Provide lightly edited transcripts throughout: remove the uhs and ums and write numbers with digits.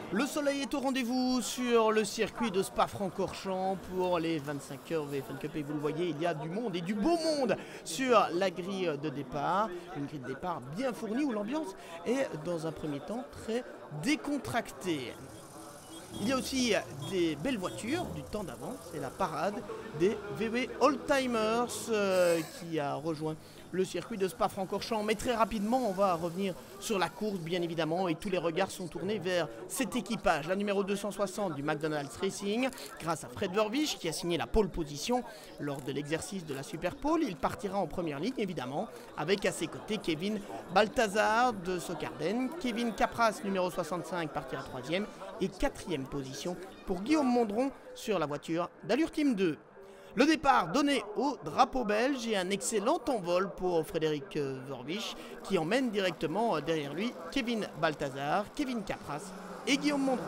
Le soleil est au rendez-vous sur le circuit de Spa-Francorchamps pour les 25 heures VFL Cup et vous le voyez, il y a du monde et du beau monde sur la grille de départ. Une grille de départ bien fournie où l'ambiance est dans un premier temps très décontractée. Il y a aussi des belles voitures du temps d'avant, c'est la parade des VW Oldtimers qui a rejoint le circuit de Spa-Francorchamps. Mais très rapidement, on va revenir sur la course, bien évidemment, et tous les regards sont tournés vers cet équipage, la numéro 260 du McDonald's Racing, grâce à Fred Verwisch qui a signé la pole position lors de l'exercice de la Super Pole. Il partira en première ligne, évidemment, avec à ses côtés Kevin Balthazar de Socarden. Kevin Capras, numéro 65, partira troisième et quatrième position pour Guillaume Mondron sur la voiture d'Allure Team 2. Le départ donné au drapeau belge et un excellent envol pour Frédéric Verwisch qui emmène directement derrière lui Kevin Balthazar, Kevin Capras et Guillaume Mondron.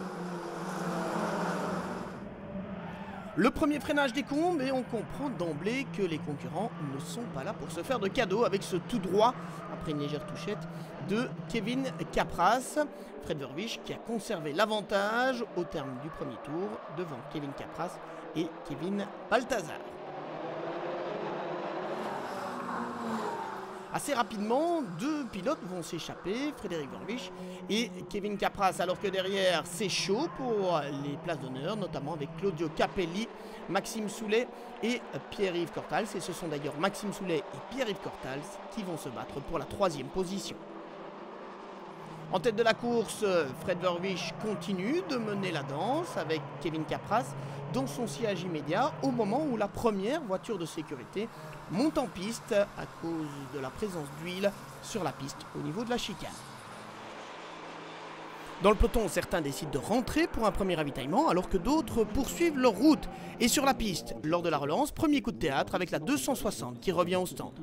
Le premier freinage décombe et on comprend d'emblée que les concurrents ne sont pas là pour se faire de cadeaux avec ce tout droit, après une légère touchette, de Kevin Capras. Fred Verwisch qui a conservé l'avantage au terme du premier tour devant Kevin Capras et Kevin Balthazar. Assez rapidement, deux pilotes vont s'échapper, Frédéric Verwisch et Kevin Capras, alors que derrière c'est chaud pour les places d'honneur, notamment avec Claudio Capelli, Maxime Soulet et Pierre-Yves Cortals. Et ce sont d'ailleurs Maxime Soulet et Pierre-Yves Cortals qui vont se battre pour la troisième position. En tête de la course, Fred Verwisch continue de mener la danse avec Kevin Capras dans son sillage immédiat au moment où la première voiture de sécurité monte en piste à cause de la présence d'huile sur la piste au niveau de la chicane. Dans le peloton, certains décident de rentrer pour un premier ravitaillement alors que d'autres poursuivent leur route. Et sur la piste, lors de la relance, premier coup de théâtre avec la 260 qui revient au stand.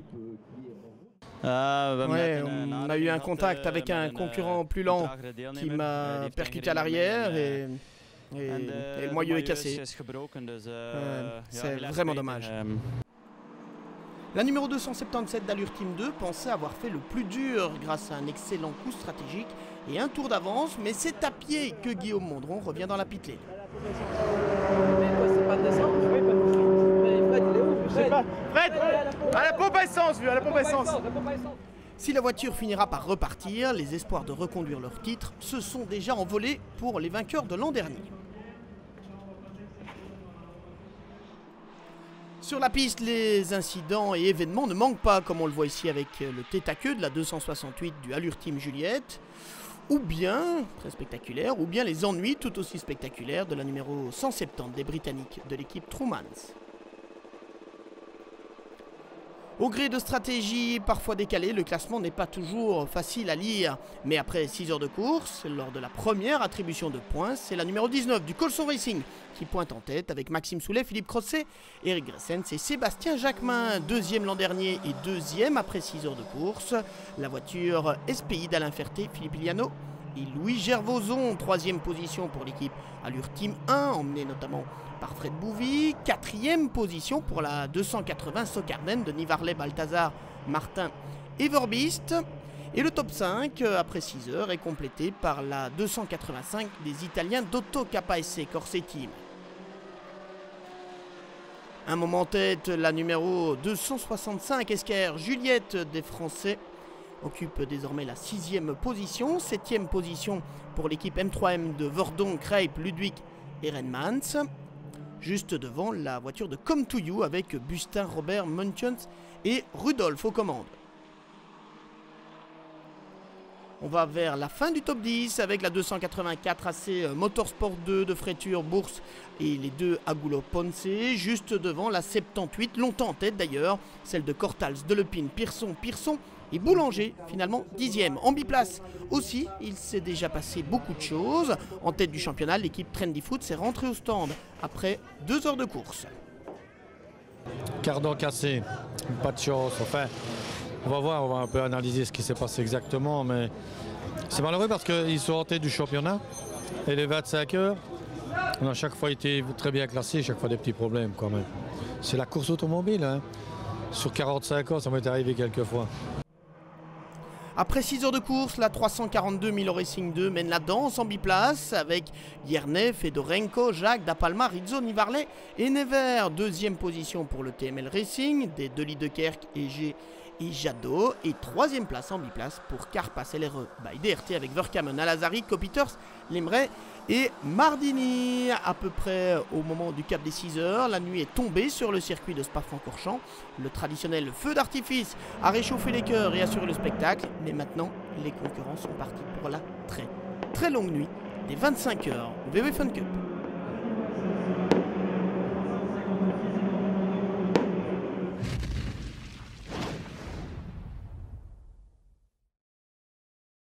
Ouais, on a eu un contact avec un concurrent plus lent qui m'a percuté à l'arrière et le moyeu est cassé. C'est vraiment dommage. La numéro 277 d'Allure Team 2 pensait avoir fait le plus dur grâce à un excellent coup stratégique et un tour d'avance, mais c'est à pied que Guillaume Mondron revient dans la pit lane. Fred, à la pompe à essence, à la pompe à essence. Si la voiture finira par repartir, les espoirs de reconduire leur titre se sont déjà envolés pour les vainqueurs de l'an dernier. Sur la piste, les incidents et événements ne manquent pas, comme on le voit ici avec le tête-à-queue de la 268 du Allure Team Juliette, ou bien, très spectaculaire, ou bien les ennuis tout aussi spectaculaires de la numéro 170 des Britanniques de l'équipe Trumans. Au gré de stratégies parfois décalées, le classement n'est pas toujours facile à lire. Mais après 6 heures de course, lors de la première attribution de points, c'est la numéro 19 du Colson Racing qui pointe en tête avec Maxime Soulet, Philippe Crosset, Eric Gressens et Sébastien Jacquemin, deuxième l'an dernier et deuxième après 6 heures de course. La voiture SPI d'Alain Ferté, Philippe Iliano et Louis Gervoson, troisième position pour l'équipe Allure Team 1, emmenée notamment par Fred Bouvy. Quatrième position pour la 280 Socarden de Nivarlet, Balthazar, Martin et Verbiest. Et le top 5, après 6 heures, est complété par la 285 des Italiens d'Otto Capaese Corse Team. Un moment en tête, la numéro 265 Esquerre Juliette des Français occupe désormais la 6e position. 7e position pour l'équipe M3M de Verdon, Kreipe, Ludwig et Renmans. Juste devant la voiture de Come To You avec Bustin, Robert, Munchens et Rudolf aux commandes. On va vers la fin du top 10 avec la 284 AC Motorsport 2 de Freiture Bourse et les deux Agulot Ponce. Juste devant la 78, longtemps en tête d'ailleurs, celle de Cortals, Delepine, Pearson et Boulanger, finalement 10e. En biplace aussi, il s'est déjà passé beaucoup de choses. En tête du championnat, l'équipe Trendy Foot s'est rentrée au stand après 2 heures de course. Cardan cassé, pas de chance. Enfin, on va voir, on va un peu analyser ce qui s'est passé exactement, mais c'est malheureux parce qu'ils sont en tête du championnat et les 25 heures, on a chaque fois été très bien classés, chaque fois des petits problèmes quand même. C'est la course automobile, hein. Sur 45 ans, ça m'est arrivé quelques fois. Après 6 heures de course, la 342 Milo Racing 2 mène la danse en biplace avec Yerney, Fedorenko, Jacques, Dapalma, Rizzoni, Varley et Nevers. Deuxième position pour le TML Racing, des Delis de Kerk, Ege et Jadot. Et troisième place en biplace pour Carpas LRE by DRT avec Verkamen, Alazari, Copiters, Lemray et Mardini. À peu près au moment du cap des 6 heures, la nuit est tombée sur le circuit de Spa-Francorchamps. Le traditionnel feu d'artifice a réchauffé les cœurs et assuré le spectacle. Mais maintenant, les concurrents sont partis pour la très longue nuit des 25 heures au VW Fun Cup.